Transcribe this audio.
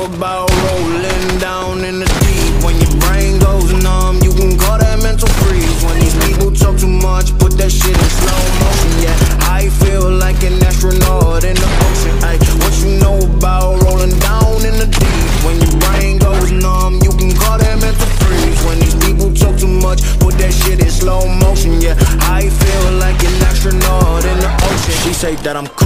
about rolling down in the deep? When your brain goes numb, you can call that mental freeze. When these people talk too much, put that shit in slow motion. Yeah, I feel like an astronaut in the ocean. Ay, what you know about rolling down in the deep? When your brain goes numb, you can call that mental freeze. When these people talk too much, put that shit in slow motion. Yeah, I feel like an astronaut in the ocean. She say that I'm cool,